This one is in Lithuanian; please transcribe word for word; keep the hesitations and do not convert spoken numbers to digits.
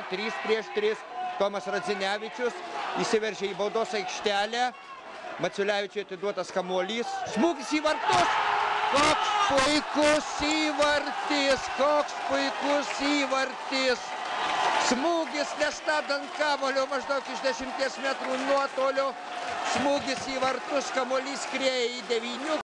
trys prieš tris. Tomas Radzinevičius įsiveržė į baudos aikštelę. Maciulevičiui atiduotas kamuolys. Smūgis į vartus. Koks puikus įvartis, koks puikus įvartis. Smūgis nestabdant kamuolio maždaug iš dešimties metrų nuotolio. Smūgis į vartus, kamuolys skrieja į devynių.